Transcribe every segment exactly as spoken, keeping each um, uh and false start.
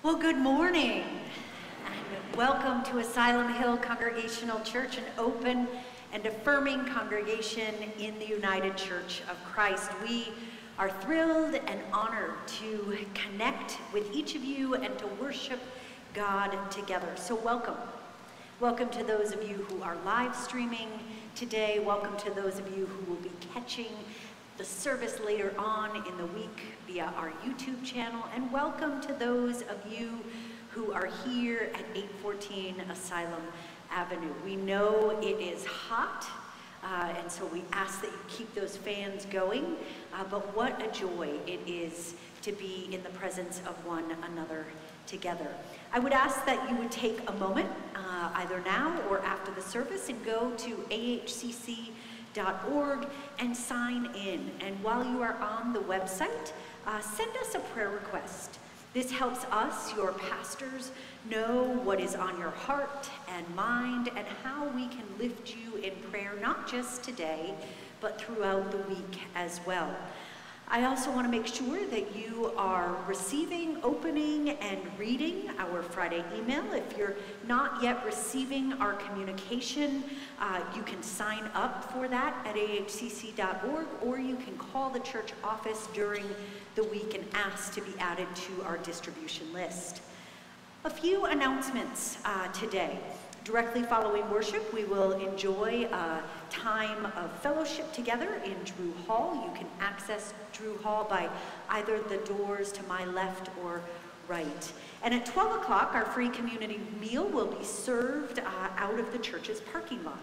Well, good morning, and welcome to Asylum Hill Congregational Church, an open and affirming congregation in the United Church of Christ. We are thrilled and honored to connect with each of you and to worship God together. So welcome. Welcome to those of you who are live streaming today. Welcome to those of you who will be catching the service later on in the week via our YouTube channel. And welcome to those of you who are here at eight fourteen Asylum Avenue. We know it is hot, uh, and so we ask that you keep those fans going, uh, but what a joy it is to be in the presence of one another together. I would ask that you would take a moment, uh, either now or after the service, and go to A H C C dot org and sign in. And while you are on the website, uh, send us a prayer request. This helps us, your pastors, know what is on your heart and mind and how we can lift you in prayer, not just today, but throughout the week as well. I also want to make sure that you are receiving, opening, and reading our Friday email. If you're not yet receiving our communication, uh, you can sign up for that at A H C C dot org, or you can call the church office during the week and ask to be added to our distribution list. A few announcements uh, today. Directly following worship, we will enjoy a time of fellowship together in Drew Hall. You can access Drew Hall by either the doors to my left or right. And at twelve o'clock, our free community meal will be served uh, out of the church's parking lot.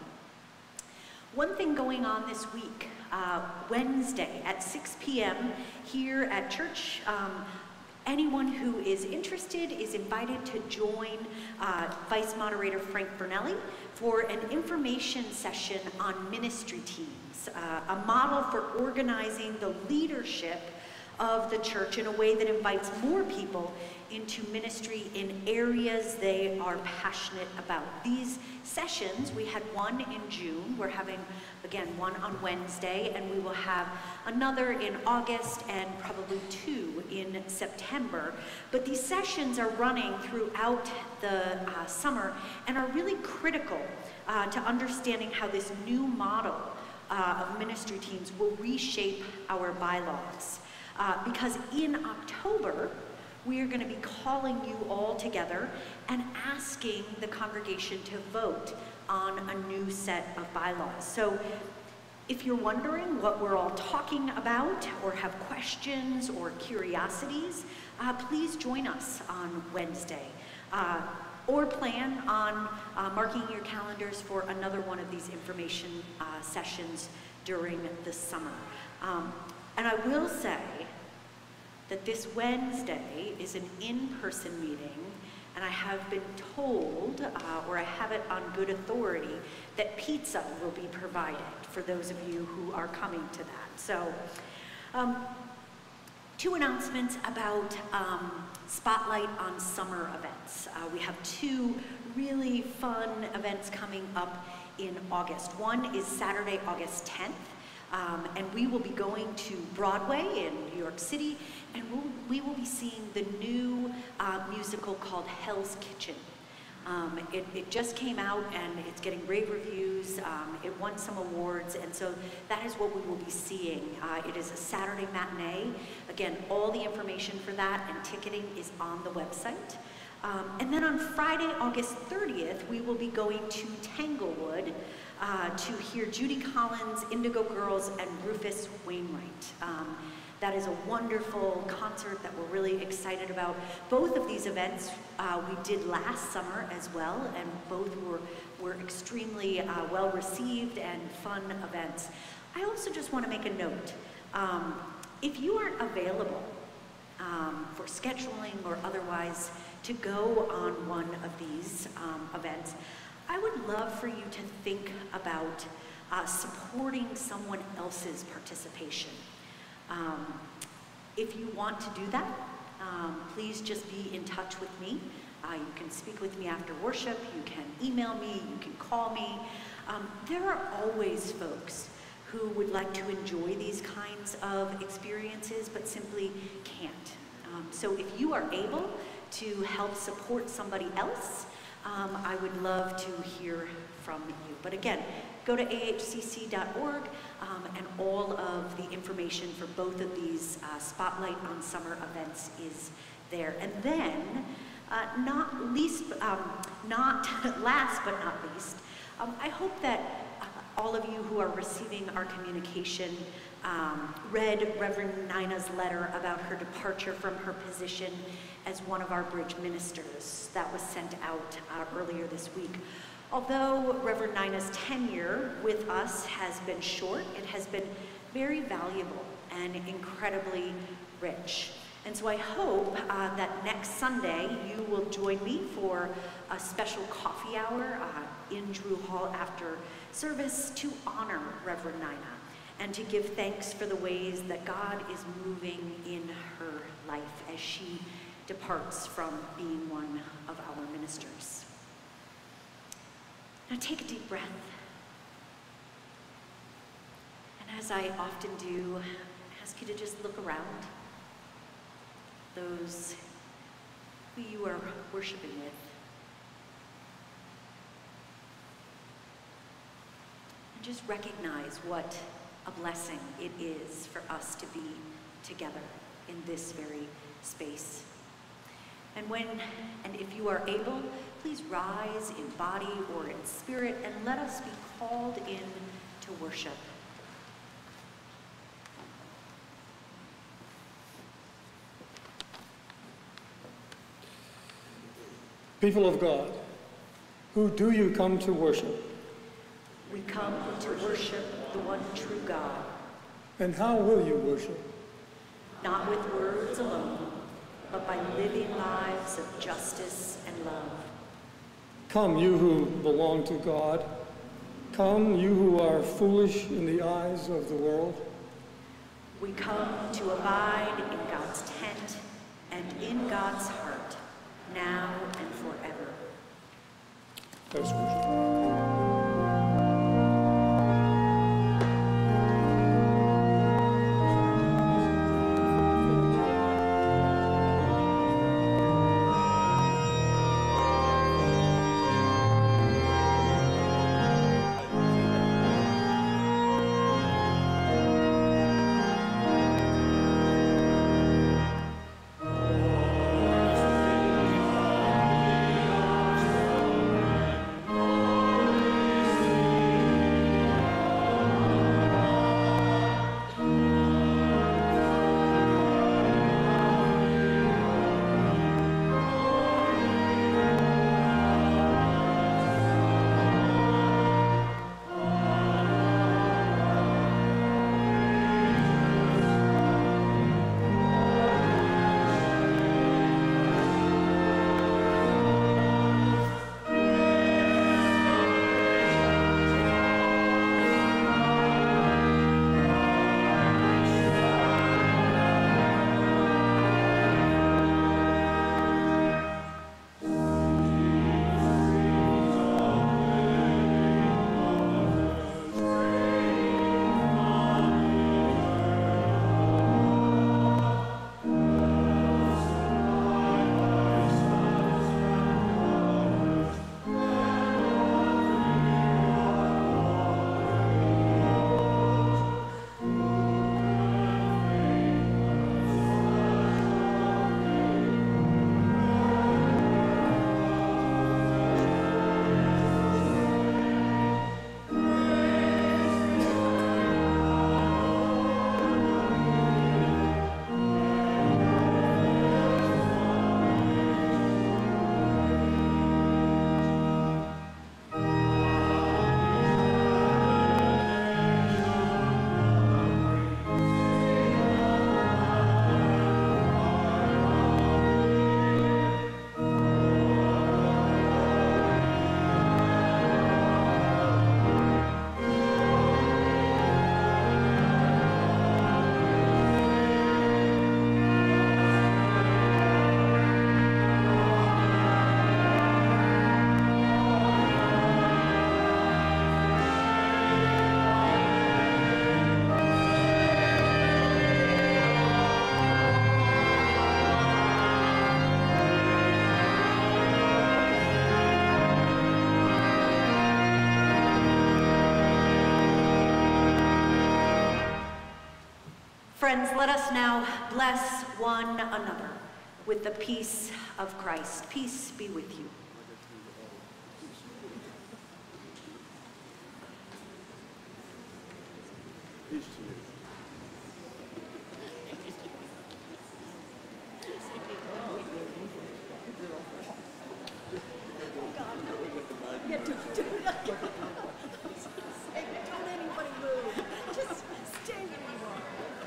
One thing going on this week, uh, Wednesday at six p m here at church, um, anyone who is interested is invited to join uh, Vice Moderator Frank Bernelli for an information session on ministry teams, uh, a model for organizing the leadership of the church in a way that invites more people into ministry in areas they are passionate about. These sessions, we had one in June, we're having, again, one on Wednesday, and we will have another in August and probably two in September. But these sessions are running throughout the uh, summer and are really critical uh, to understanding how this new model uh, of ministry teams will reshape our bylaws. Uh, because in October, we are going to be calling you all together and asking the congregation to vote on a new set of bylaws. So if you're wondering what we're all talking about or have questions or curiosities, uh, please join us on Wednesday. Uh, or plan on uh, marking your calendars for another one of these information uh, sessions during the summer. Um, and I will say that this Wednesday is an in-person meeting, and I have been told, uh, or I have it on good authority, that pizza will be provided for those of you who are coming to that. So, um, two announcements about um, Spotlight on summer events. Uh, we have two really fun events coming up in August. One is Saturday, August tenth. Um, and we will be going to Broadway in New York City, and we'll, we will be seeing the new uh, musical called Hell's Kitchen. Um, it, it just came out, and it's getting rave reviews. Um, it won some awards, and so that is what we will be seeing. Uh, it is a Saturday matinee. Again, all the information for that and ticketing is on the website. Um, and then on Friday, August thirtieth, we will be going to Tanglewood uh, to hear Judy Collins, Indigo Girls, and Rufus Wainwright. Um, that is a wonderful concert that we're really excited about. Both of these events uh, we did last summer as well, and both were, were extremely uh, well received and fun events. I also just want to make a note. Um, if you aren't available um, for scheduling or otherwise to go on one of these um, events, I would love for you to think about uh, supporting someone else's participation. Um, if you want to do that, um, please just be in touch with me. Uh, you can speak with me after worship, you can email me, you can call me. Um, there are always folks who would like to enjoy these kinds of experiences but simply can't. Um, so if you are able to help support somebody else, um, I would love to hear from you. But again, go to A H C C dot org um, and all of the information for both of these uh, Spotlight on Summer events is there. And then, uh, not least, um, not last but not least, um, I hope that uh, all of you who are receiving our communication um, read Reverend Nina's letter about her departure from her position as one of our bridge ministers that was sent out uh, earlier this week. Although Reverend Nina's tenure with us has been short, it has been very valuable and incredibly rich. And so I hope uh, that next Sunday you will join me for a special coffee hour uh, in Drew Hall after service to honor Reverend Nina and to give thanks for the ways that God is moving in her life as she departs from being one of our ministers. Now take a deep breath. And as I often do, I ask you to just look around. Those who you are worshiping with. And just recognize what a blessing it is for us to be together in this very space. And when, and if you are able, please rise in body or in spirit and let us be called in to worship. People of God, who do you come to worship? We come to worship the one true God. And how will you worship? Not with words alone, but by living lives of justice and love. Come, you who belong to God. Come, you who are foolish in the eyes of the world. We come to abide in God's tent and in God's heart, now and forever. Let's worship. Oh Friends, let us now bless one another with the peace of Christ. Peace be with you. Peace to you. Don't anybody move. Just stay where you are.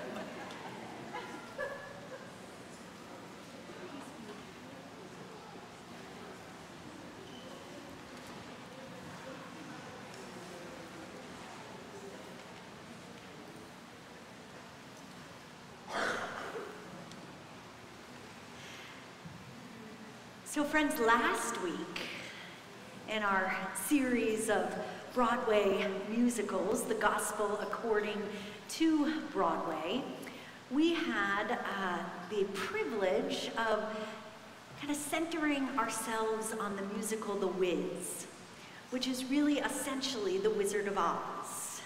So friends, last week in our series of Broadway musicals, The Gospel According to Broadway, we had uh, the privilege of kind of centering ourselves on the musical The Wiz, which is really essentially The Wizard of Oz.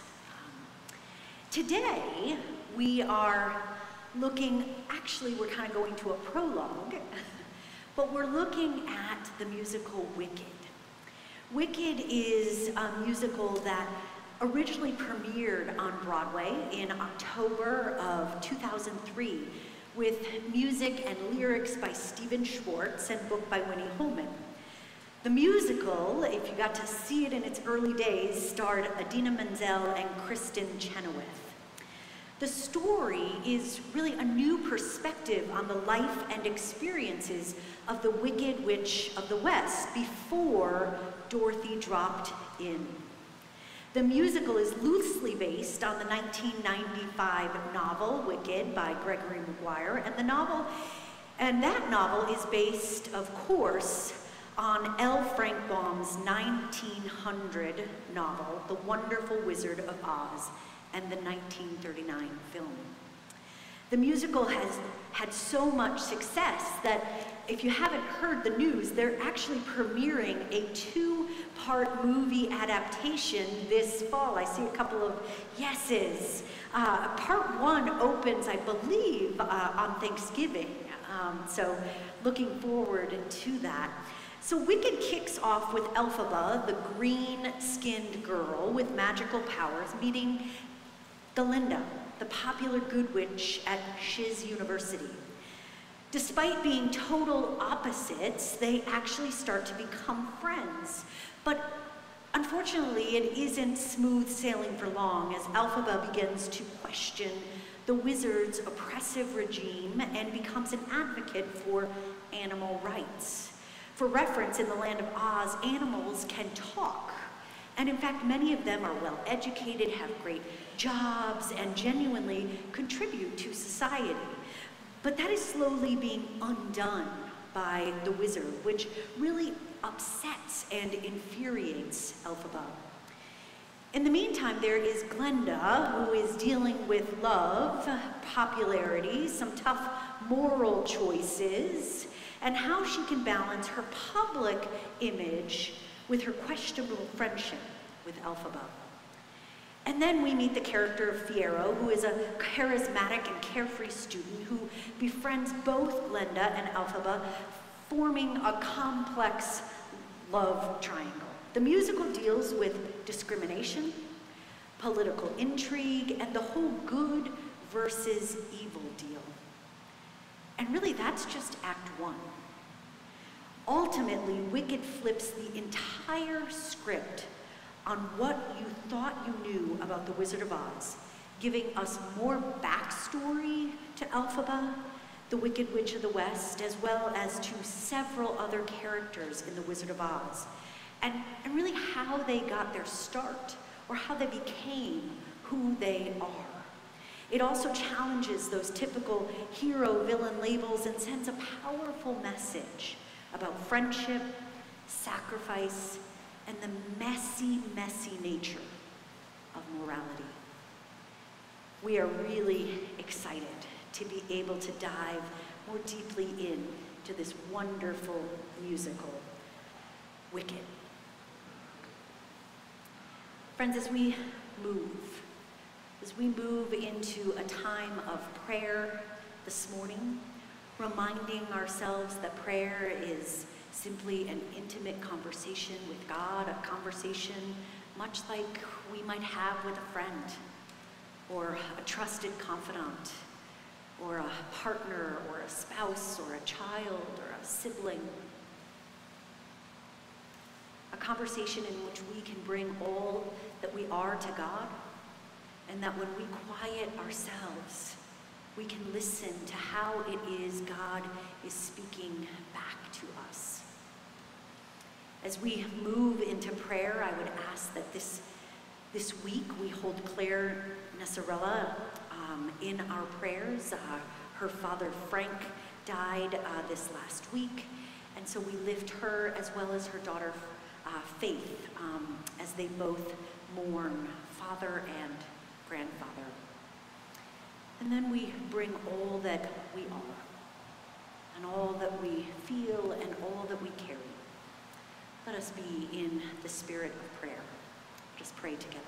Today, we are looking, actually we're kind of going to a prologue, but we're looking at the musical Wicked. Wicked is a musical that originally premiered on Broadway in October of two thousand three with music and lyrics by Stephen Schwartz and book by Winnie Holman. The musical, if you got to see it in its early days, starred Idina Menzel and Kristen Chenoweth. The story is really a new perspective on the life and experiences of the Wicked Witch of the West before Dorothy dropped in. The musical is loosely based on the nineteen ninety-five novel Wicked by Gregory Maguire, and the novel, and that novel is based, of course, on L. Frank Baum's nineteen hundred novel, The Wonderful Wizard of Oz, and the nineteen thirty-nine film. The musical has had so much success that if you haven't heard the news, they're actually premiering a two-part movie adaptation this fall. I see a couple of yeses. Uh, part one opens, I believe, uh, on Thanksgiving. Um, so looking forward to that. So Wicked kicks off with Elphaba, the green-skinned girl with magical powers, meeting Galinda, the popular good witch at Shiz University. Despite being total opposites, they actually start to become friends. But unfortunately, it isn't smooth sailing for long as Elphaba begins to question the wizard's oppressive regime and becomes an advocate for animal rights. For reference, in the land of Oz, animals can talk. And in fact, many of them are well educated, have great jobs, and genuinely contribute to society. But that is slowly being undone by the wizard, which really upsets and infuriates Elphaba. In the meantime, there is Glenda, who is dealing with love, popularity, some tough moral choices, and how she can balance her public image with her questionable friendship with Elphaba. And then we meet the character of Fiyero, who is a charismatic and carefree student who befriends both Glenda and Elphaba, forming a complex love triangle. The musical deals with discrimination, political intrigue, and the whole good versus evil deal. And really, that's just Act One. Ultimately, Wicked flips the entire script on what you thought you knew about the Wizard of Oz, giving us more backstory to Elphaba, the Wicked Witch of the West, as well as to several other characters in the Wizard of Oz, and, and really how they got their start, or how they became who they are. It also challenges those typical hero-villain labels and sends a powerful message about friendship, sacrifice, and the messy, messy nature of morality. We are really excited to be able to dive more deeply into this wonderful musical, Wicked. Friends, as we move, as we move into a time of prayer this morning, reminding ourselves that prayer is simply an intimate conversation with God, a conversation much like we might have with a friend, or a trusted confidant, or a partner, or a spouse, or a child, or a sibling. A conversation in which we can bring all that we are to God, and that when we quiet ourselves, we can listen to how it is God is speaking back to us. As we move into prayer, I would ask that this, this week we hold Claire Nessarella um, in our prayers. Uh, her father, Frank, died uh, this last week, and so we lift her as well as her daughter, uh, Faith, um, as they both mourn father and grandfather. And then we bring all that we are, and all that we feel, and all that we carry. Let us be in the spirit of prayer. Just pray together.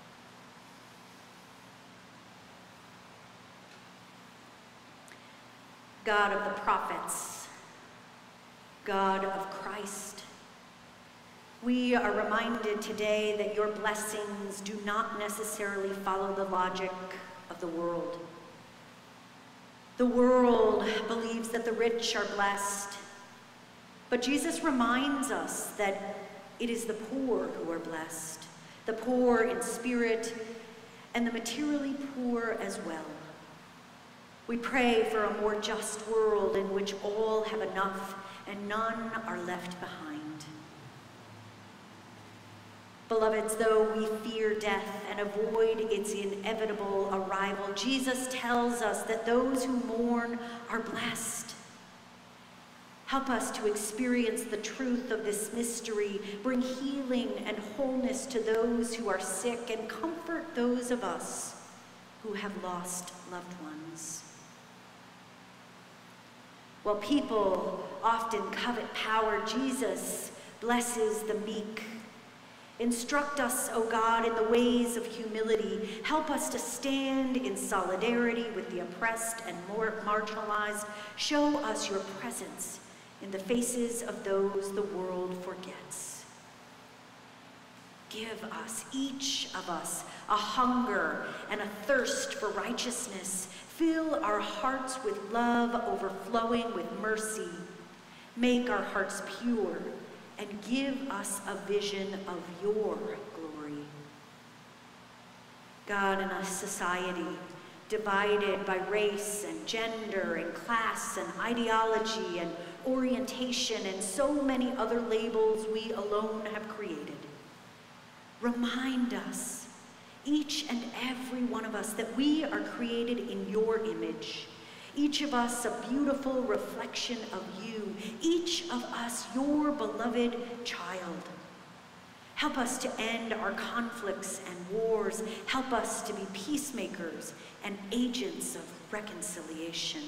God of the prophets, God of Christ, we are reminded today that your blessings do not necessarily follow the logic of the world. The world believes that the rich are blessed, but Jesus reminds us that it is the poor who are blessed, the poor in spirit and the materially poor as well. We pray for a more just world in which all have enough and none are left behind. Beloveds, though we fear death and avoid its inevitable arrival, Jesus tells us that those who mourn are blessed. Help us to experience the truth of this mystery, bring healing and wholeness to those who are sick, and comfort those of us who have lost loved ones. While people often covet power, Jesus blesses the meek. Instruct us, O God, in the ways of humility. Help us to stand in solidarity with the oppressed and more marginalized. Show us your presence in the faces of those the world forgets. Give us, each of us, a hunger and a thirst for righteousness. Fill our hearts with love overflowing with mercy. Make our hearts pure and give us a vision of your glory. God, in a society divided by race and gender and class and ideology and orientation and so many other labels we alone have created, remind us, each and every one of us, that we are created in your image. Each of us a beautiful reflection of you. Each of us your beloved child. Help us to end our conflicts and wars. Help us to be peacemakers and agents of reconciliation.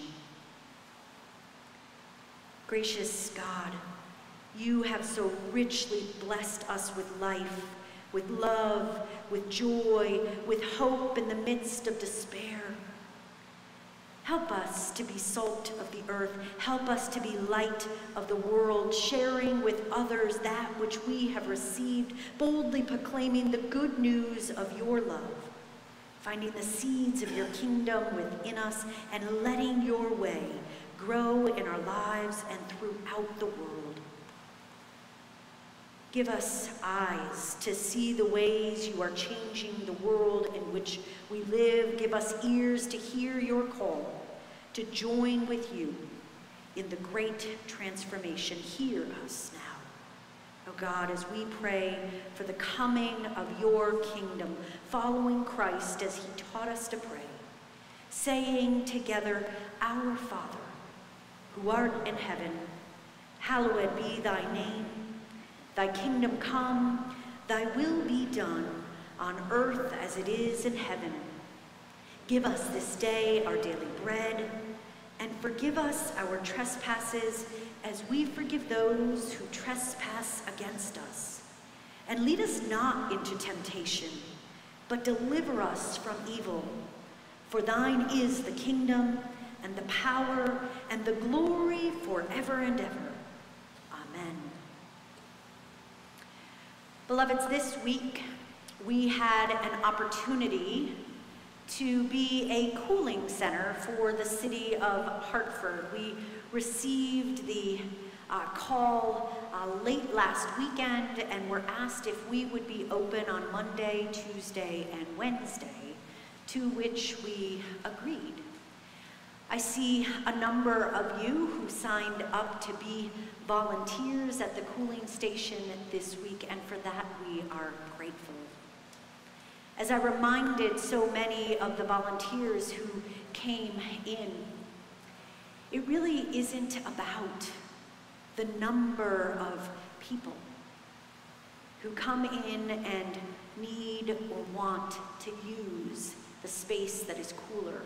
Gracious God, you have so richly blessed us with life, with love, with joy, with hope in the midst of despair. Help us to be salt of the earth. Help us to be light of the world, sharing with others that which we have received, boldly proclaiming the good news of your love, finding the seeds of your kingdom within us, and letting your way grow in our lives and throughout the world. Give us eyes to see the ways you are changing the world in which we live. Give us ears to hear your call to join with you in the great transformation. Hear us now. Oh God, as we pray for the coming of your kingdom, following Christ as he taught us to pray, saying together, Our Father, who art in heaven, hallowed be thy name. Thy kingdom come, thy will be done, on earth as it is in heaven. Give us this day our daily bread, and forgive us our trespasses as we forgive those who trespass against us. And lead us not into temptation, but deliver us from evil. For thine is the kingdom and the power and the glory forever and ever. Amen. Beloveds, this week we had an opportunity to be a cooling center for the city of Hartford. We received the uh, call uh, late last weekend and were asked if we would be open on Monday, Tuesday, and Wednesday, to which we agreed. I see a number of you who signed up to be volunteers at the cooling station this week, and for that we are grateful. As I reminded so many of the volunteers who came in, it really isn't about the number of people who come in and need or want to use the space that is cooler.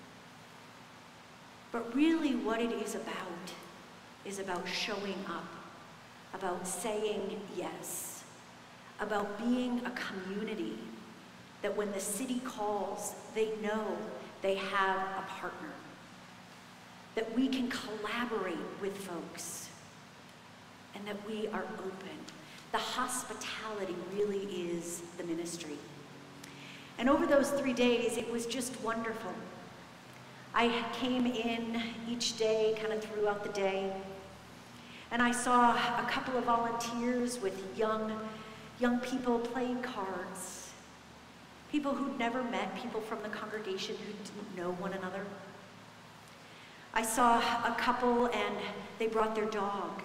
But really what it is about is about showing up, about saying yes, about being a community that when the city calls, they know they have a partner, that we can collaborate with folks, and that we are open. The hospitality really is the ministry. And over those three days, it was just wonderful. I came in each day, kind of throughout the day, and I saw a couple of volunteers with young, young people playing cards. People who'd never met, people from the congregation who didn't know one another. I saw a couple and they brought their dog.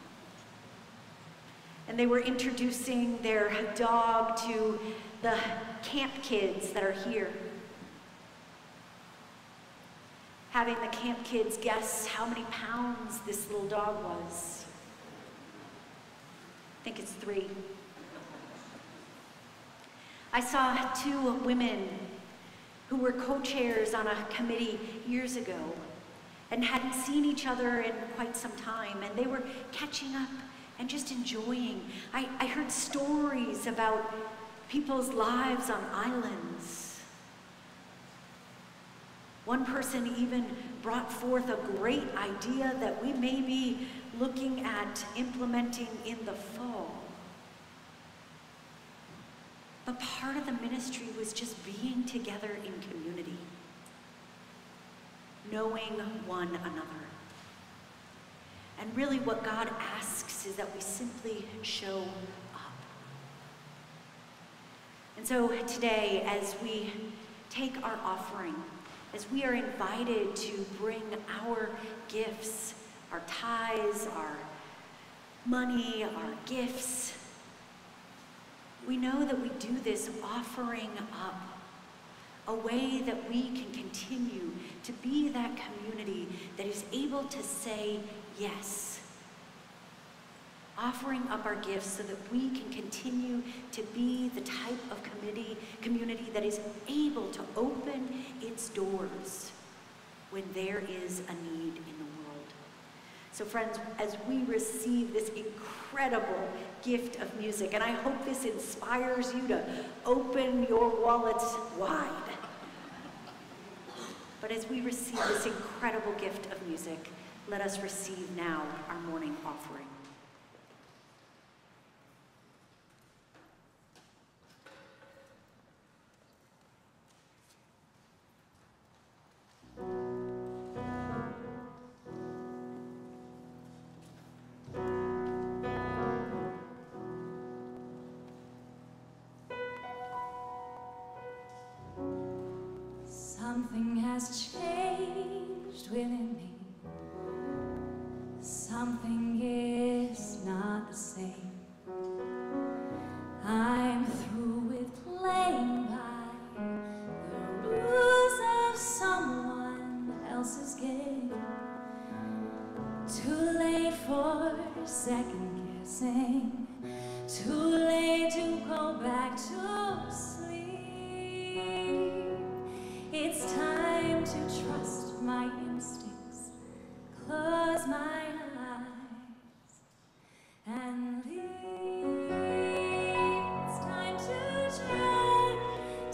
And they were introducing their dog to the camp kids that are here. Having the camp kids guess how many pounds this little dog was. I think it's three. I saw two women who were co-chairs on a committee years ago and hadn't seen each other in quite some time, and they were catching up and just enjoying. I, I heard stories about people's lives on islands. One person even brought forth a great idea that we may be looking at implementing in the fall. But part of the ministry was just being together in community, knowing one another. And really what God asks is that we simply show up. And so today, as we take our offering, as we are invited to bring our gifts, our tithes, our money, our gifts, we know that we do this offering up a way that we can continue to be that community that is able to say yes. Offering up our gifts so that we can continue to be the type of community, community that is able to open its doors when there is a need in the world. So friends, as we receive this incredible gift of music, and I hope this inspires you to open your wallets wide. But as we receive this incredible gift of music, let us receive now our morning offering. Something has changed within me. Something is not the same. I'm through with playing by the rules of someone else's game. Too late for second guessing. Too late to go back to sleep. It's time to trust my instincts, close my eyes, and leave. It's time to try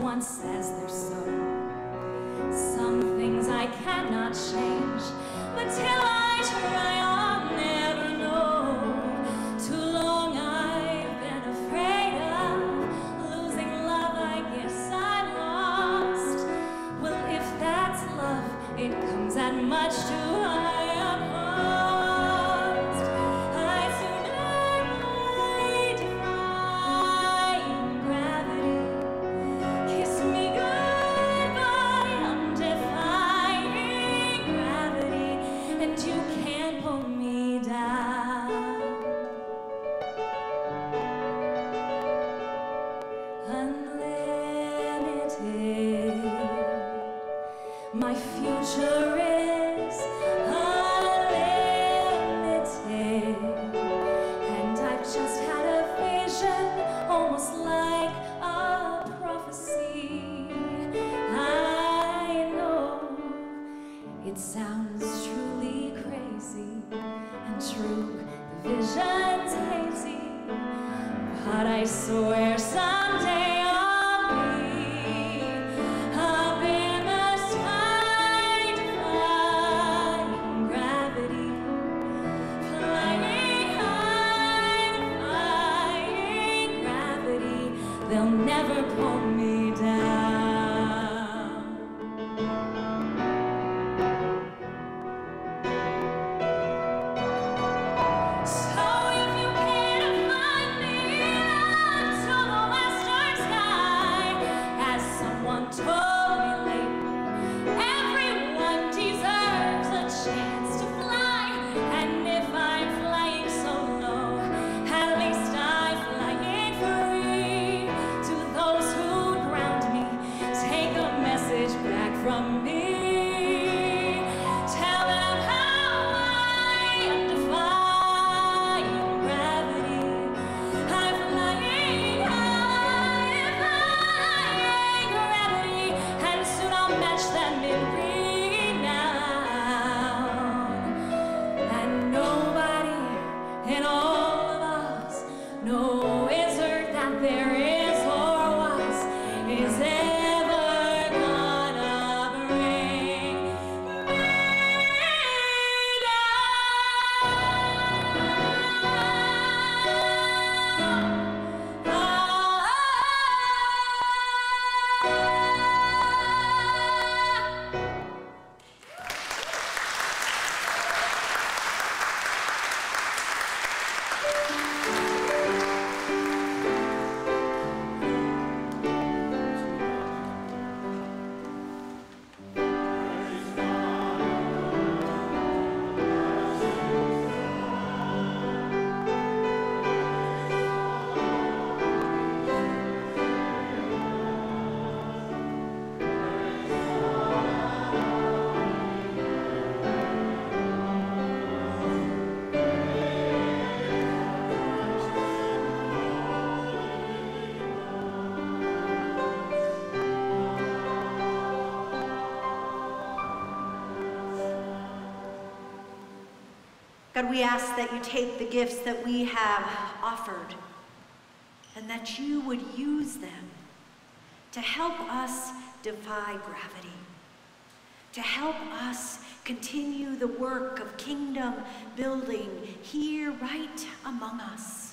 someone says they're so. Some things I cannot change, but till I try, I'll never know. Too long I've been afraid of losing love, I guess I lost. Well, if that's love, it comes at much too high. My future is unlimited, and I've just had a vision, almost like a prophecy. I know it sounds truly crazy, and true, the vision's hazy, but I swear someday they'll never pull me down. So if you can't find me up to the western sky, as someone told me lately, everyone deserves a chance to fly. And if I'm flying so low, at least I'm flying free. Those who ground me, take a message back from me. Tell them how I am defying gravity. I'm flying high, defying gravity, and soon I'll match them in renown. And nobody in all of us knows that there is is ever gonna bring me God, we ask that you take the gifts that we have offered and that you would use them to help us defy gravity, to help us continue the work of kingdom building here right among us.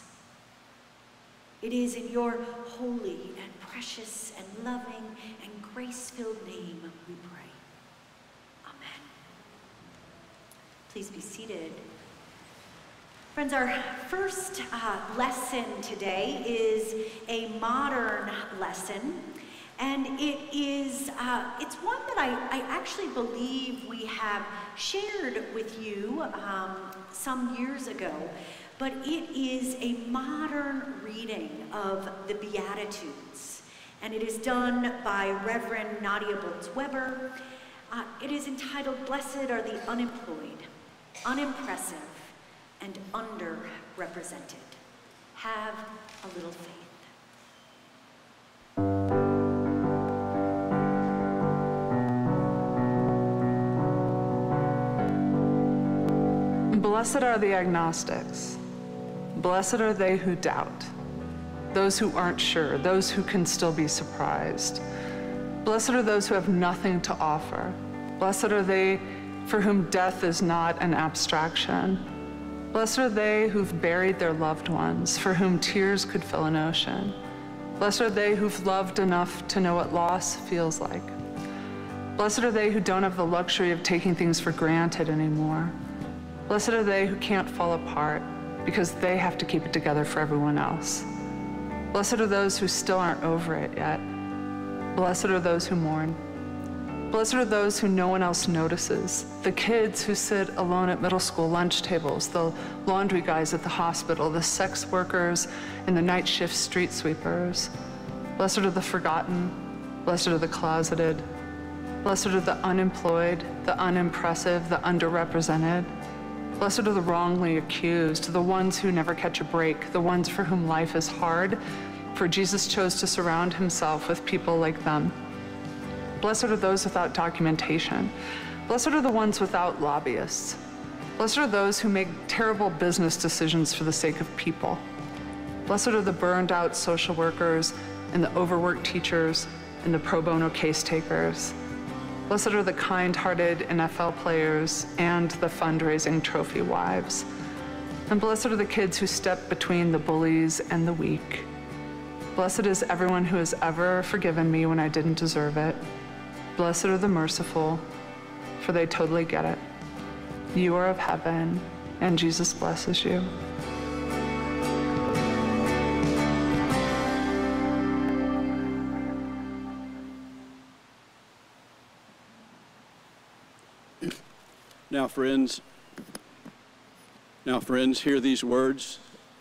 It is in your holy and precious and loving and grace-filled name we pray. Amen. Please be seated. Friends, our first uh, lesson today is a modern lesson, and it is, uh, it's one that I, I actually believe we have shared with you um, some years ago, but it is a modern reading of the Beatitudes, and it is done by Reverend Nadia Boltz-Weber. Uh, it is entitled, "Blessed are the unemployed, unimpressive, and underrepresented. Have a little faith." Blessed are the agnostics. Blessed are they who doubt, those who aren't sure, those who can still be surprised, Blessed are those who have nothing to offer. Blessed are they for whom death is not an abstraction. Blessed are they who've buried their loved ones, for whom tears could fill an ocean. Blessed are they who've loved enough to know what loss feels like. Blessed are they who don't have the luxury of taking things for granted anymore. Blessed are they who can't fall apart because they have to keep it together for everyone else. Blessed are those who still aren't over it yet. Blessed are those who mourn. Blessed are those who no one else notices, the kids who sit alone at middle school lunch tables, the laundry guys at the hospital, the sex workers and the night shift street sweepers. Blessed are the forgotten. Blessed are the closeted. Blessed are the unemployed, the unimpressive, the underrepresented. Blessed are the wrongly accused, the ones who never catch a break, the ones for whom life is hard, for Jesus chose to surround himself with people like them. Blessed are those without documentation. Blessed are the ones without lobbyists. Blessed are those who make terrible business decisions for the sake of people. Blessed are the burned out social workers and the overworked teachers and the pro bono case takers. Blessed are the kind-hearted N F L players and the fundraising trophy wives. And blessed are the kids who step between the bullies and the weak. Blessed is everyone who has ever forgiven me when I didn't deserve it. Blessed are the merciful, for they totally get it. You are of heaven, and Jesus blesses you. Now, friends, now, friends, hear these words.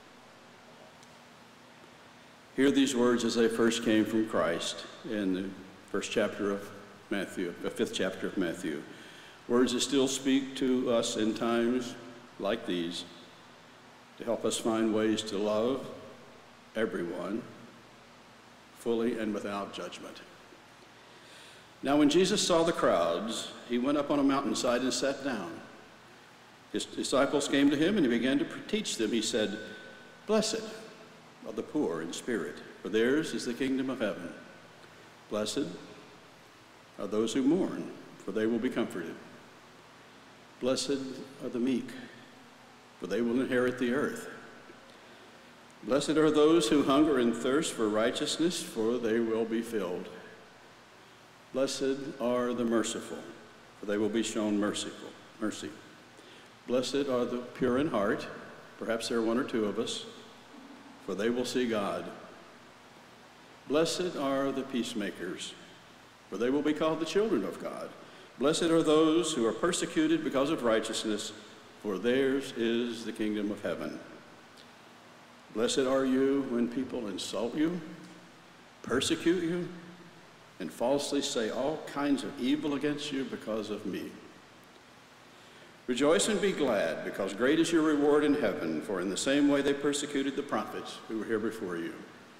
Hear these words as they first came from Christ in the first chapter of Matthew, the fifth chapter of Matthew. Words that still speak to us in times like these to help us find ways to love everyone fully and without judgment. Now, when Jesus saw the crowds, he went up on a mountainside and sat down. His disciples came to him and he began to teach them. He said, "Blessed are the poor in spirit, for theirs is the kingdom of heaven. Blessed are those who mourn, for they will be comforted. Blessed are the meek, for they will inherit the earth. Blessed are those who hunger and thirst for righteousness, for they will be filled. Blessed are the merciful, for they will be shown merciful, mercy. Blessed are the pure in heart, perhaps there are one or two of us, for they will see God. Blessed are the peacemakers, for they will be called the children of God. Blessed are those who are persecuted because of righteousness, for theirs is the kingdom of heaven. Blessed are you when people insult you, persecute you, and falsely say all kinds of evil against you because of me. Rejoice and be glad, because great is your reward in heaven, for in the same way they persecuted the prophets who were here before you."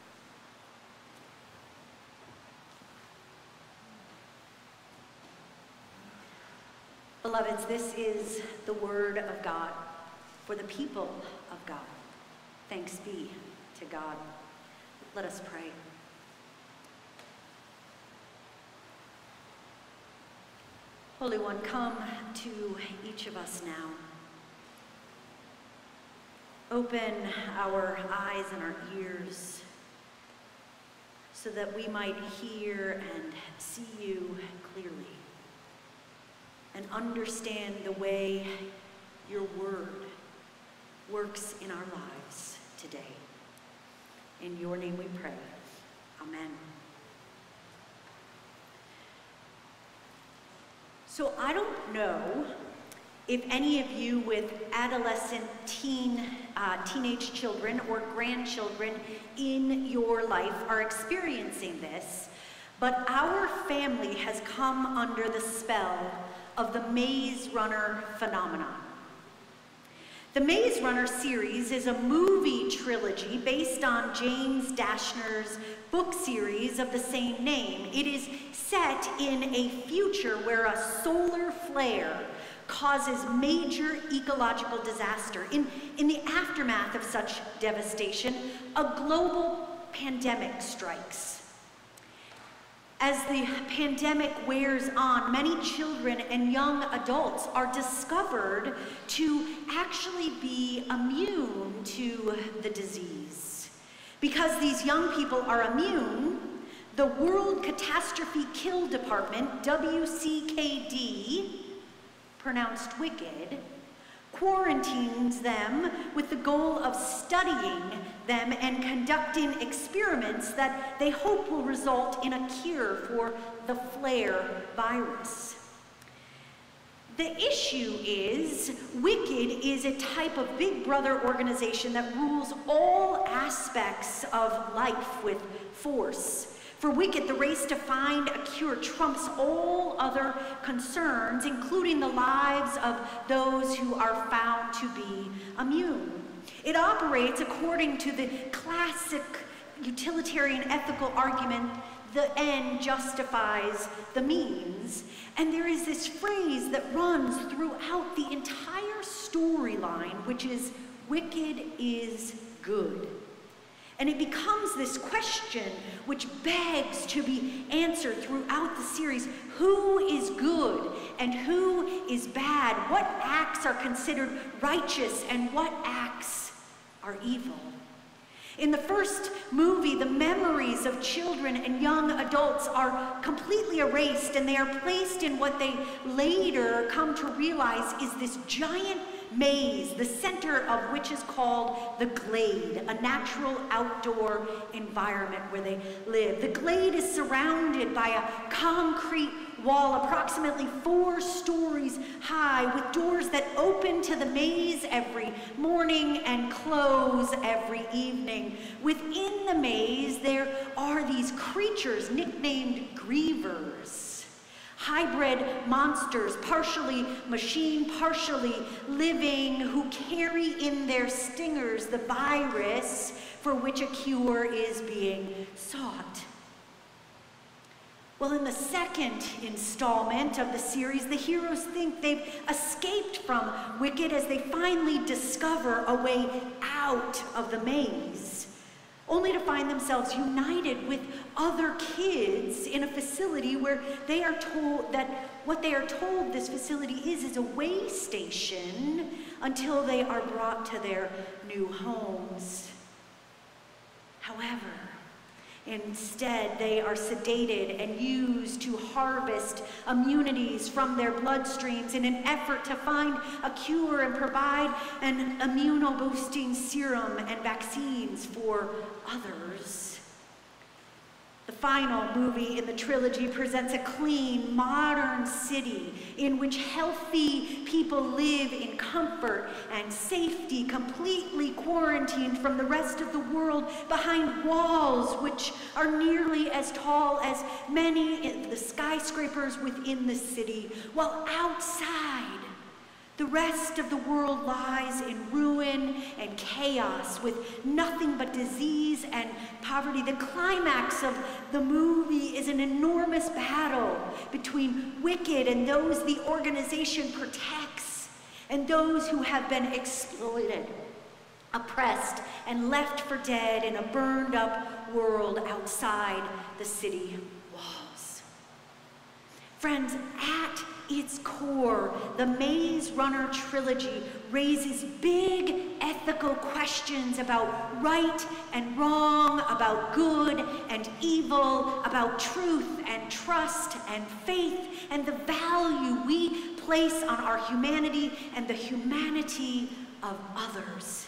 Beloveds, this is the word of God for the people of God. Thanks be to God. Let us pray. Holy One, come to each of us now. Open our eyes and our ears so that we might hear and see you clearly and understand the way your word works in our lives today. In your name we pray. Amen. So I don't know if any of you with adolescent, teen, uh, teenage children or grandchildren in your life are experiencing this, but our family has come under the spell of the Maze Runner phenomenon. The Maze Runner series is a movie trilogy based on James Dashner's book series of the same name. It is set in a future where a solar flare causes major ecological disaster. In, in the aftermath of such devastation, a global pandemic strikes. As the pandemic wears on, many children and young adults are discovered to actually be immune to the disease. Because these young people are immune, the World Catastrophe Kill Department, W C K D, pronounced wicked, quarantines them with the goal of studying them and conducting experiments that they hope will result in a cure for the flare virus. The issue is, Wicked is a type of Big Brother organization that rules all aspects of life with force. For Wicked, the race to find a cure trumps all other concerns, including the lives of those who are found to be immune. It operates according to the classic utilitarian ethical argument, the end justifies the means. And there is this phrase that runs throughout the entire storyline, which is, wicked is good. And it becomes this question which begs to be answered throughout the series. Who is good and who is bad? What acts are considered righteous and what acts are evil? In the first movie, the memories of children and young adults are completely erased, and they are placed in what they later come to realize is this giant maze, the center of which is called the Glade, a natural outdoor environment where they live. The Glade is surrounded by a concrete wall approximately four stories high, with doors that open to the maze every morning and close every evening. Within the maze, there are these creatures nicknamed grievers, hybrid monsters, partially machine, partially living, who carry in their stingers the virus for which a cure is being sought. Well, in the second installment of the series, the heroes think they've escaped from Wicked as they finally discover a way out of the maze, only to find themselves united with other kids in a facility where they are told that what they are told this facility is is a way station until they are brought to their new homes. However, instead, they are sedated and used to harvest immunities from their bloodstreams in an effort to find a cure and provide an immuno-boosting serum and vaccines for others. The final movie in the trilogy presents a clean, modern city in which healthy people live in comfort and safety, completely quarantined from the rest of the world behind walls which are nearly as tall as many of the skyscrapers within the city, while outside, the rest of the world lies in ruin and chaos with nothing but disease and poverty. The climax of the movie is an enormous battle between Wicked and those the organization protects, and those who have been exploited, oppressed, and left for dead in a burned up world outside the city walls. Friends, at its core, the Maze Runner trilogy raises big ethical questions about right and wrong, about good and evil, about truth and trust and faith, and the value we place on our humanity and the humanity of others.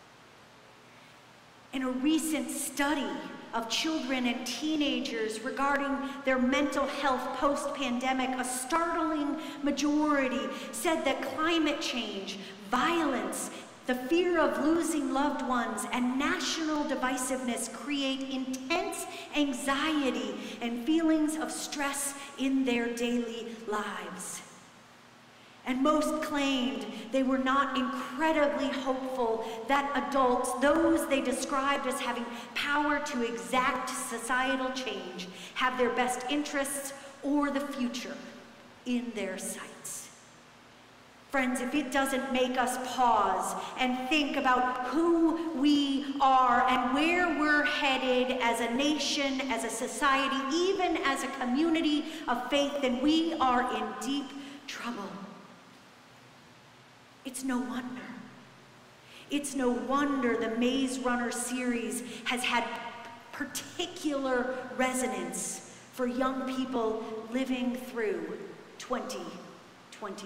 In a recent study of children and teenagers regarding their mental health post-pandemic, a startling majority said that climate change, violence, the fear of losing loved ones, and national divisiveness create intense anxiety and feelings of stress in their daily lives. And most claimed they were not incredibly hopeful that adults, those they described as having power to exact societal change, have their best interests or the future in their sights. Friends, if it doesn't make us pause and think about who we are and where we're headed as a nation, as a society, even as a community of faith, then we are in deep trouble. It's no wonder. It's no wonder the Maze Runner series has had particular resonance for young people living through twenty twenty-four.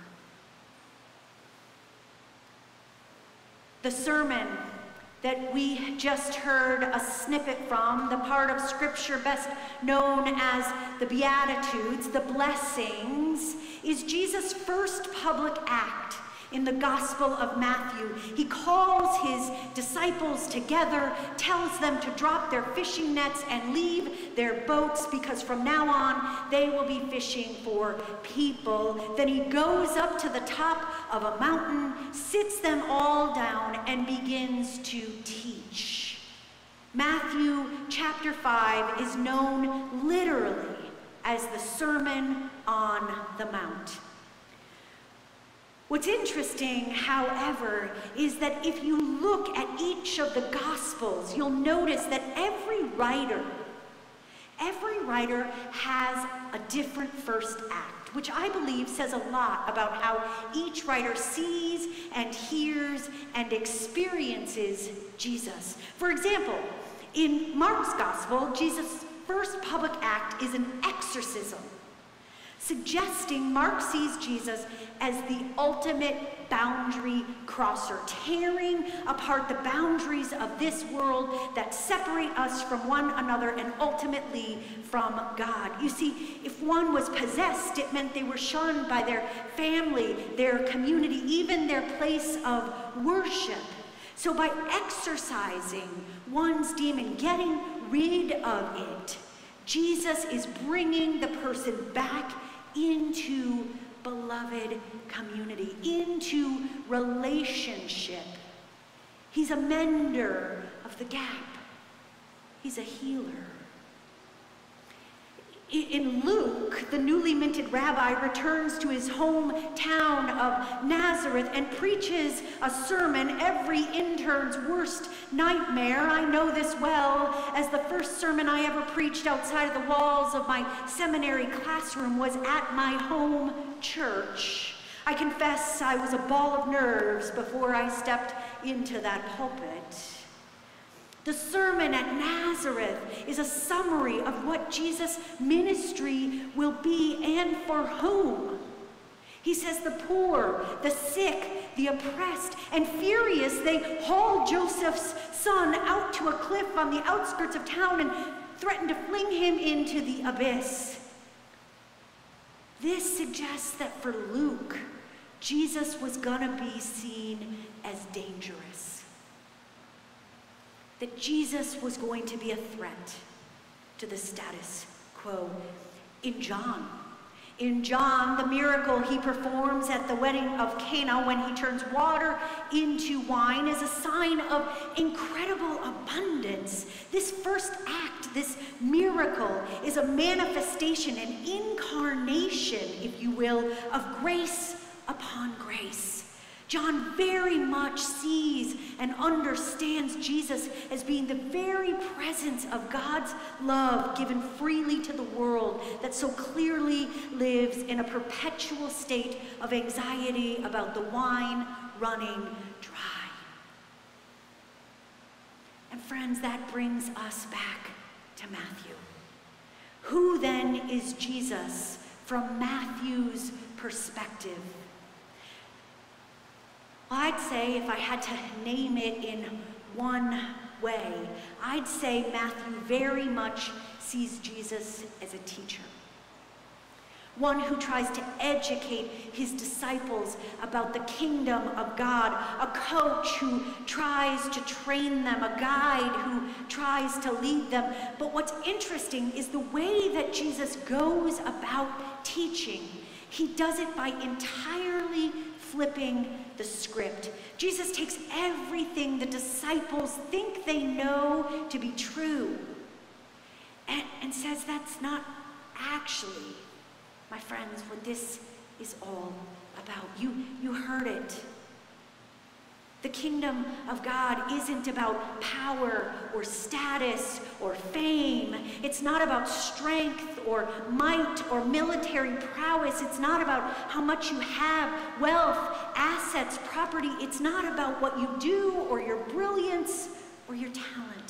The sermon that we just heard a snippet from, the part of Scripture best known as the Beatitudes, the blessings, is Jesus' first public act in the Gospel of Matthew. He calls his disciples together, tells them to drop their fishing nets and leave their boats because from now on they will be fishing for people. Then he goes up to the top of a mountain, sits them all down, and begins to teach. Matthew chapter five is known literally as the Sermon on the Mount. What's interesting, however, is that if you look at each of the Gospels, you'll notice that every writer, every writer has a different first act, which I believe says a lot about how each writer sees and hears and experiences Jesus. For example, in Mark's Gospel, Jesus' first public act is an exorcism, suggesting Mark sees Jesus as the ultimate boundary crosser, tearing apart the boundaries of this world that separate us from one another and ultimately from God. You see, if one was possessed, it meant they were shunned by their family, their community, even their place of worship. So by exorcising one's demon, getting rid of it, Jesus is bringing the person back into beloved community, into relationship. He's a mender of the gap. He's a healer. In Luke, the newly minted rabbi returns to his hometown of Nazareth and preaches a sermon, every intern's worst nightmare. I know this well, as the first sermon I ever preached outside of the walls of my seminary classroom was at my home church. I confess I was a ball of nerves before I stepped into that pulpit. The sermon at Nazareth is a summary of what Jesus' ministry will be and for whom. He says the poor, the sick, the oppressed, and furious, they haul Joseph's son out to a cliff on the outskirts of town and threaten to fling him into the abyss. This suggests that for Luke, Jesus was gonna be seen as dangerous. That Jesus was going to be a threat to the status quo. In John, in John, the miracle he performs at the wedding of Cana when he turns water into wine is a sign of incredible abundance. This first act, this miracle, is a manifestation, an incarnation, if you will, of grace upon grace. John very much sees and understands Jesus as being the very presence of God's love given freely to the world that so clearly lives in a perpetual state of anxiety about the wine running dry. And friends, that brings us back to Matthew. Who then is Jesus from Matthew's perspective? Well, I'd say if I had to name it in one way, I'd say Matthew very much sees Jesus as a teacher. One who tries to educate his disciples about the kingdom of God, a coach who tries to train them, a guide who tries to lead them. But what's interesting is the way that Jesus goes about teaching. He does it by entirely flipping the script. Jesus takes everything the disciples think they know to be true and, and says that's not actually, my friends, what this is all about. You, you heard it. The kingdom of God isn't about power or status or fame. It's not about strength or might or military prowess. It's not about how much you have, wealth, assets, property. It's not about what you do or your brilliance or your talent.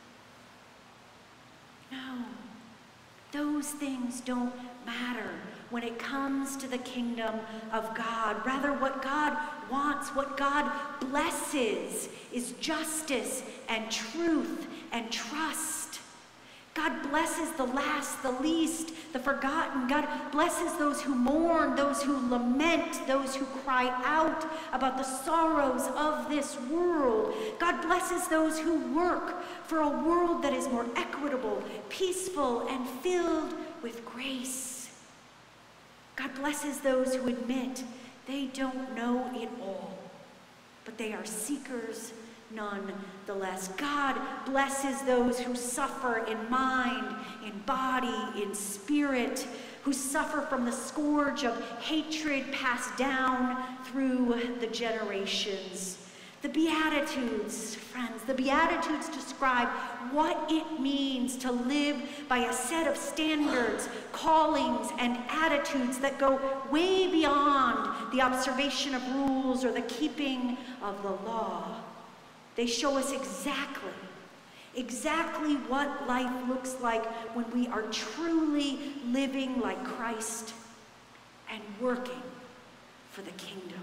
No, those things don't matter when it comes to the kingdom of God. Rather, what God wants, what God blesses, is justice and truth and trust. God blesses the last, the least, the forgotten. God blesses those who mourn, those who lament, those who cry out about the sorrows of this world. God blesses those who work for a world that is more equitable, peaceful, and filled with grace. God blesses those who admit they don't know it all, but they are seekers nonetheless. God blesses those who suffer in mind, in body, in spirit, who suffer from the scourge of hatred passed down through the generations. The Beatitudes, friends, the Beatitudes describe what it means to live by a set of standards, callings, and attitudes that go way beyond the observation of rules or the keeping of the law. They show us exactly, exactly what life looks like when we are truly living like Christ and working for the kingdom.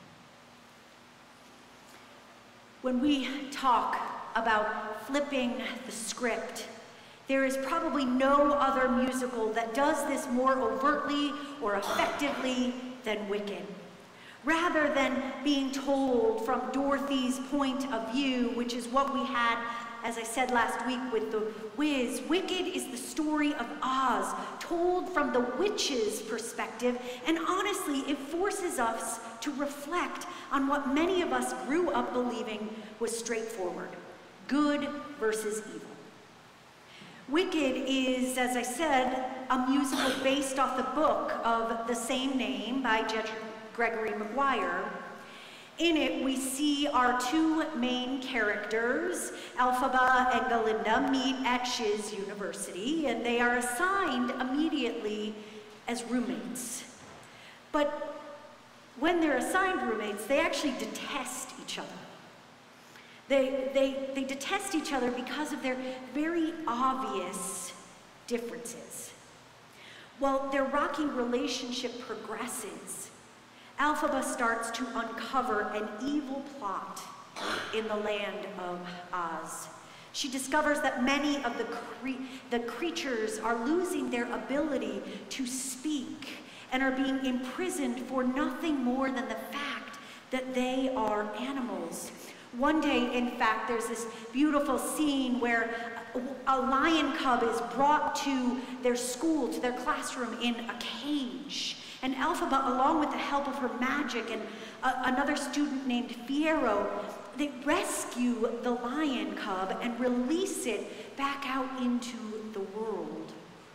When we talk about flipping the script, there is probably no other musical that does this more overtly or effectively than Wicked. Rather than being told from Dorothy's point of view, which is what we had, as I said last week with The Wiz, Wicked is the story of Oz, told from the witch's perspective, and honestly, it forces us to reflect on what many of us grew up believing was straightforward: good versus evil. Wicked is, as I said, a musical based off the book of the same name by Judge Gregory Maguire. In it, we see our two main characters, Elphaba and Galinda, meet at Shiz University, and they are assigned immediately as roommates. But when they're assigned roommates, they actually detest each other. They, they, they detest each other because of their very obvious differences. While their rocky relationship progresses, Elphaba starts to uncover an evil plot in the land of Oz. She discovers that many of the, cre the creatures are losing their ability to speak and are being imprisoned for nothing more than the fact that they are animals. One day, in fact, there's this beautiful scene where a lion cub is brought to their school, to their classroom, in a cage. And Elphaba, along with the help of her magic and uh, another student named Fiero, they rescue the lion cub and release it back out into the world.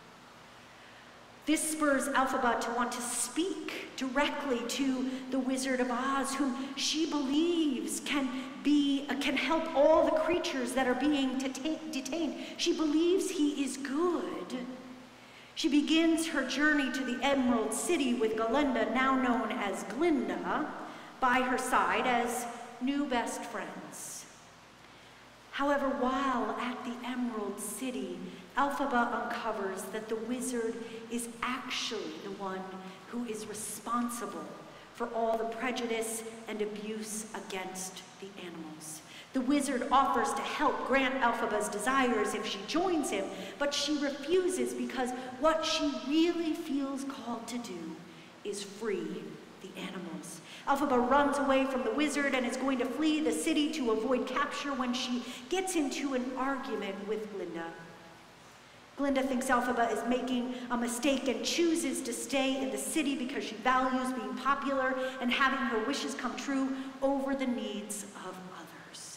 This spurs Elphaba to want to speak directly to the Wizard of Oz, whom she believes can be, uh, can help all the creatures that are being detained. She believes he is good. She begins her journey to the Emerald City with Galinda, now known as Glinda, by her side as new best friends. However, while at the Emerald City, Elphaba uncovers that the wizard is actually the one who is responsible for all the prejudice and abuse against the animals. The wizard offers to help grant Elphaba's desires if she joins him, but she refuses because what she really feels called to do is free the animals. Elphaba runs away from the wizard and is going to flee the city to avoid capture when she gets into an argument with Glinda. Glinda thinks Elphaba is making a mistake and chooses to stay in the city because she values being popular and having her wishes come true over the needs of others.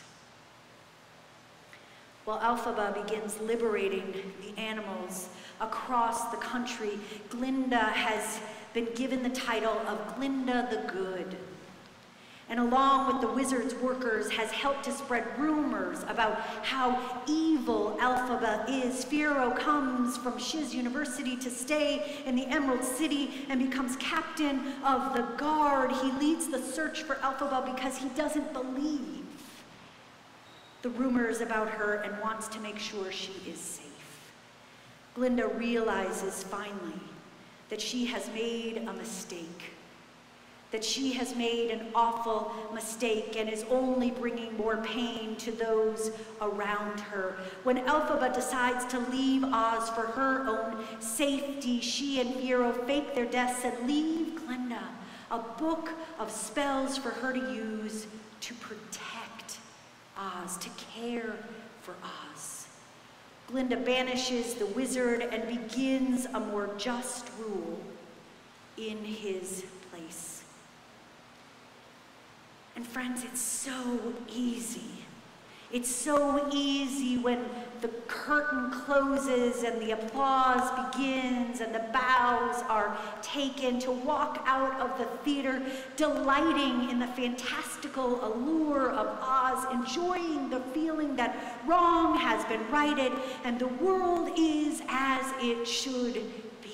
While Elphaba begins liberating the animals across the country, Glinda has been given the title of Glinda the Good. And along with the wizard's workers has helped to spread rumors about how evil Elphaba is. Firo comes from Shiz University to stay in the Emerald City and becomes captain of the guard. He leads the search for Elphaba because he doesn't believe the rumors about her and wants to make sure she is safe. Glinda realizes finally that she has made a mistake, that she has made an awful mistake and is only bringing more pain to those around her. When Elphaba decides to leave Oz for her own safety, she and Firo fake their deaths and leave Glinda a book of spells for her to use to protect Oz, to care for Oz. Glinda banishes the wizard and begins a more just rule in his place. And friends, it's so easy. It's so easy when the curtain closes and the applause begins and the bows are taken to walk out of the theater, delighting in the fantastical allure of Oz, enjoying the feeling that wrong has been righted and the world is as it should be.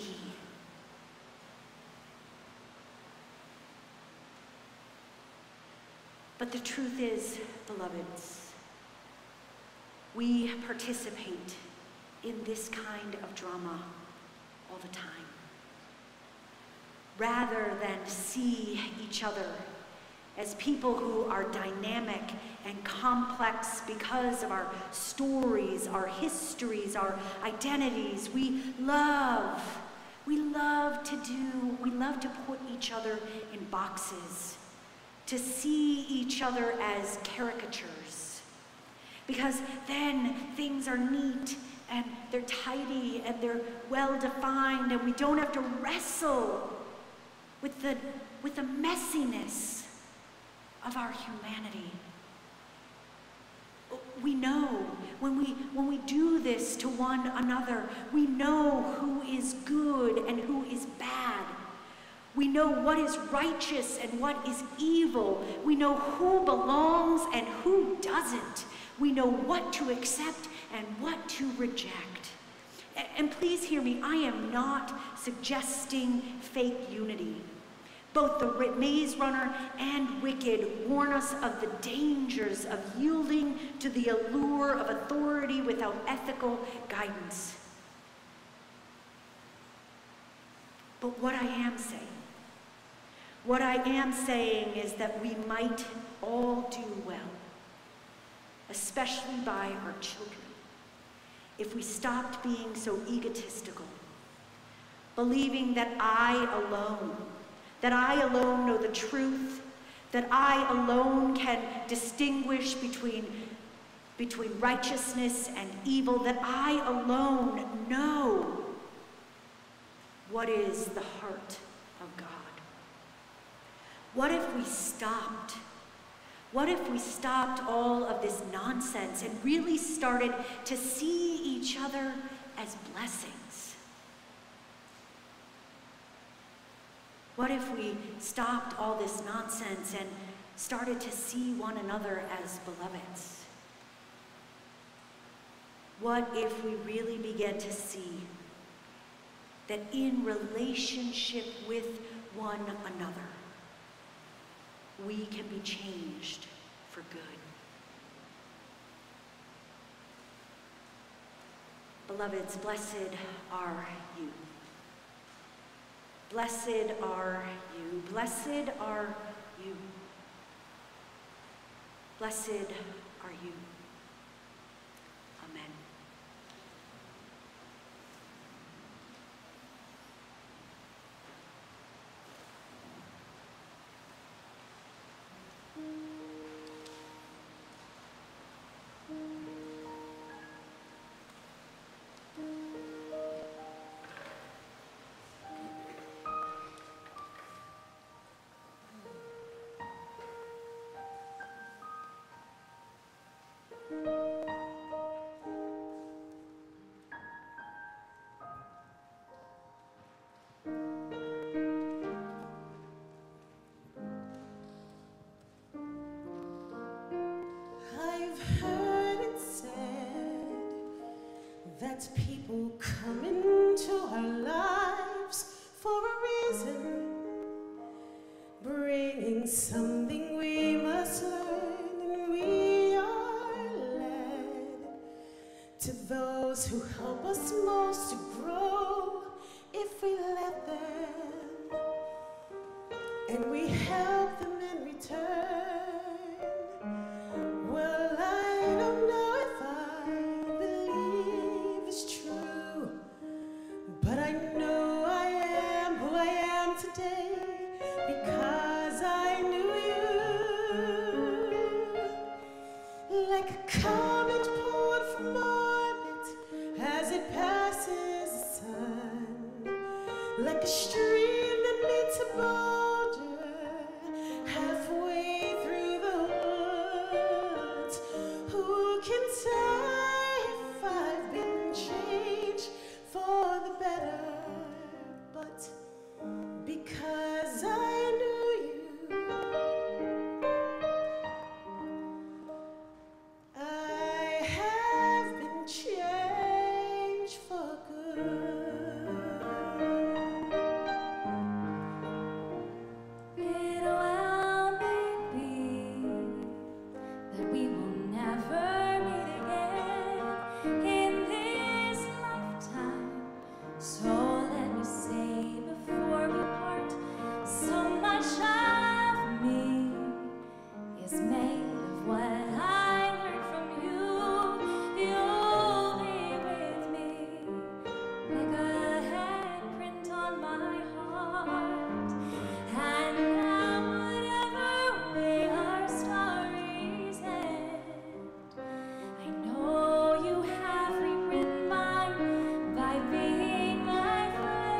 But the truth is, beloveds, we participate in this kind of drama all the time. Rather than see each other as people who are dynamic and complex because of our stories, our histories, our identities, we love, we love to do, we love to put each other in boxes, to see each other as caricatures, because then things are neat and they're tidy and they're well-defined and we don't have to wrestle with the, with the messiness of our humanity. We know when we, when we do this to one another, we know who is good and who is bad. We know what is righteous and what is evil. We know who belongs and who doesn't. We know what to accept and what to reject. And please hear me, I am not suggesting fake unity. Both the Maze Runner and Wicked warn us of the dangers of yielding to the allure of authority without ethical guidance. But what I am saying, what I am saying is that we might all do well, especially by our children, if we stopped being so egotistical, believing that I alone, that I alone know the truth, that I alone can distinguish between, between righteousness and evil, that I alone know what is the heart of God. What if we stopped? What if we stopped all of this nonsense and really started to see each other as blessings? What if we stopped all this nonsense and started to see one another as beloveds? What if we really began to see that in relationship with one another, we can be changed for good? Beloveds, blessed are you. Blessed are you. Blessed are you. Blessed are you. Amen. for a reason, bringing something we must learn, and we are led to those who help us most to grow if we let them, and we help them in return. Well, I don't know if I believe it's true, but I know I am who I am today because I knew you. Like a comet pulled from orbit as it passes the sun, like a stream that meets a boulder halfway through the woods. Who can say if I've been changed for the better? But because I knew you, I have been changed for good. It well may be that we will never meet again in this lifetime. So let me say before we part, so much of me is made of what I learned from you. You'll be with me like a handprint on my heart. And now whatever way our stories end, I know you have rewritten mine by being my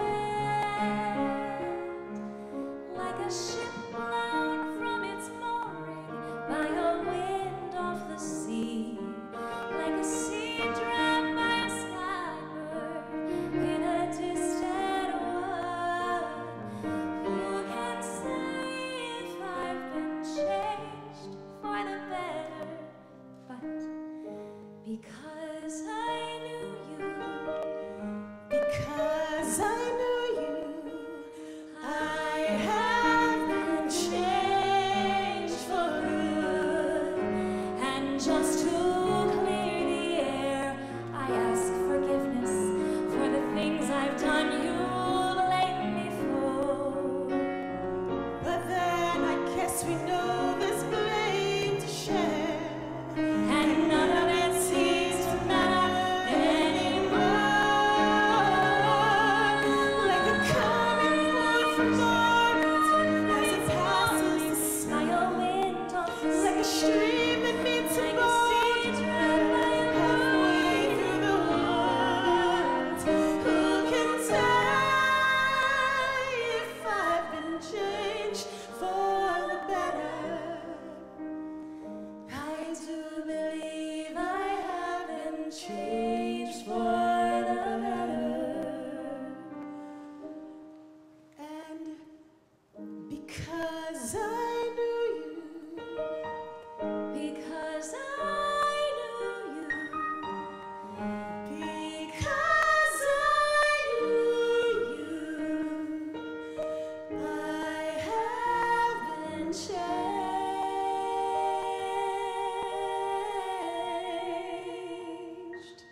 friend. Like a ship blown from its mooring by a wind off the sea, like a seed dropped by a skybird in a distant wood. Who can say if I've been changed for the better? But because I knew you, because I knew you, I have been changed for good. and just to clear the air, I ask forgiveness for the things I've done you blame me for. But then I guess we know there's blame to share, And none of it seems to matter anymore. like a comet pulled from orbit as it passes the By sun, a wind off the like a sea, stream that meets a like a boulder seed dropped by a halfway through the woods. Who can say if I've been changed for the better? I do believe I have been changed for the better. And because I knew you, because I knew you. because I knew you, I have been changed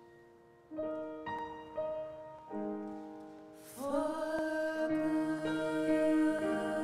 for good.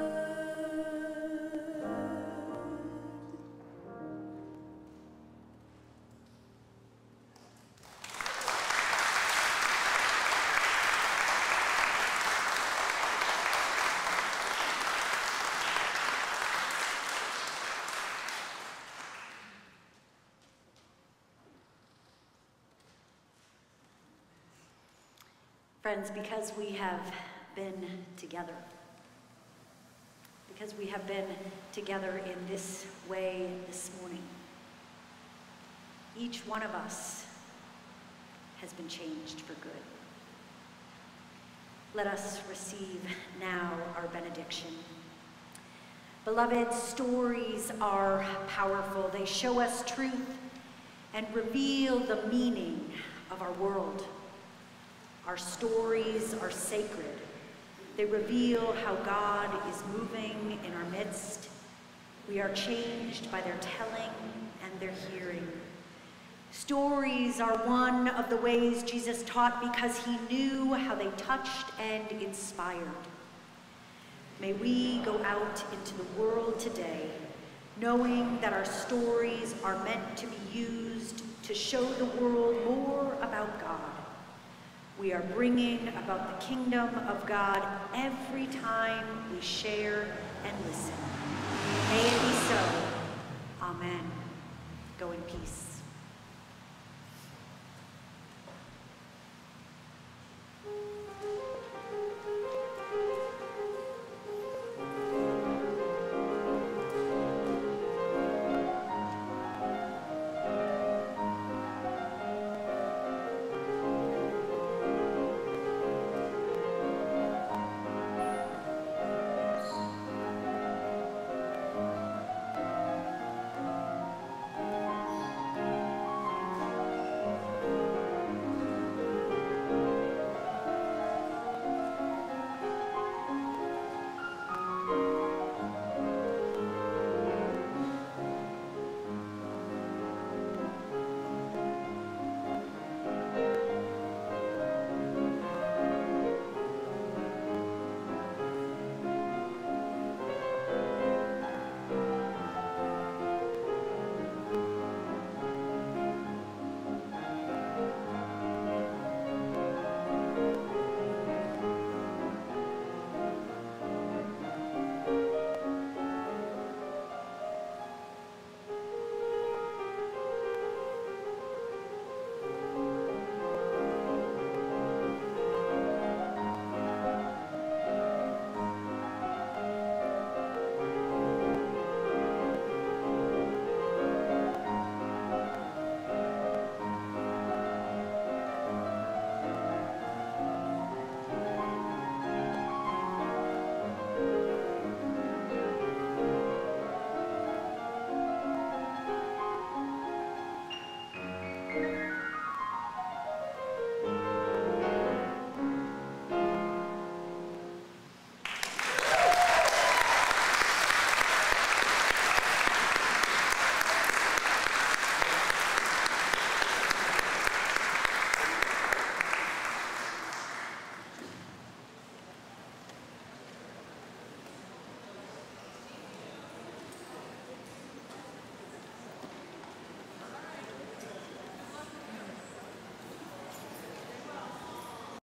Friends, because we have been together, because we have been together in this way this morning, each one of us has been changed for good. Let us receive now our benediction. Beloved, stories are powerful. They show us truth and reveal the meaning of our world. Our stories are sacred. They reveal how God is moving in our midst. We are changed by their telling and their hearing. Stories are one of the ways Jesus taught because he knew how they touched and inspired. May we go out into the world today knowing that our stories are meant to be used to show the world more about God. We are bringing about the kingdom of God every time we share and listen. May it be so. Amen. Go in peace.